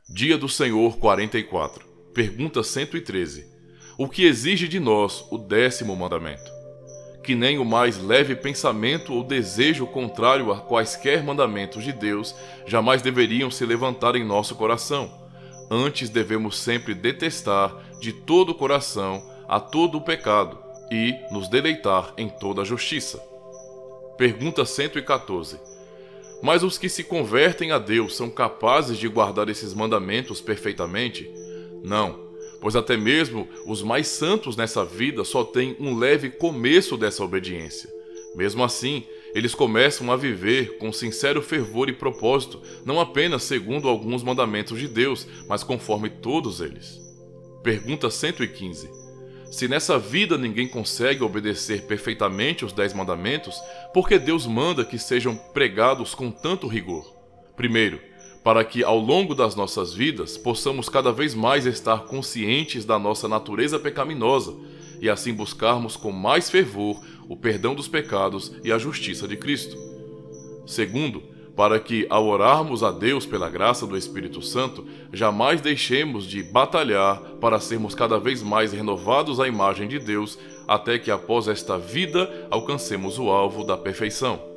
Dia do Senhor 44. Pergunta 113. O que exige de nós o 10º mandamento? Que nem o mais leve pensamento ou desejo contrário a quaisquer mandamentos de Deus jamais deveriam se levantar em nosso coração. Antes devemos sempre detestar de todo o coração a todo o pecado e nos deleitar em toda a justiça. Pergunta 114. Mas os que se convertem a Deus são capazes de guardar esses mandamentos perfeitamente? Não, pois até mesmo os mais santos nessa vida só têm um leve começo dessa obediência. Mesmo assim, eles começam a viver com sincero fervor e propósito, não apenas segundo alguns mandamentos de Deus, mas conforme todos eles. Pergunta 115. Se nessa vida ninguém consegue obedecer perfeitamente os 10 mandamentos, por que Deus manda que sejam pregados com tanto rigor? Primeiro, para que ao longo das nossas vidas possamos cada vez mais estar conscientes da nossa natureza pecaminosa e assim buscarmos com mais fervor o perdão dos pecados e a justiça de Cristo. Segundo, para que, ao orarmos a Deus pela graça do Espírito Santo, jamais deixemos de batalhar para sermos cada vez mais renovados à imagem de Deus, até que após esta vida alcancemos o alvo da perfeição.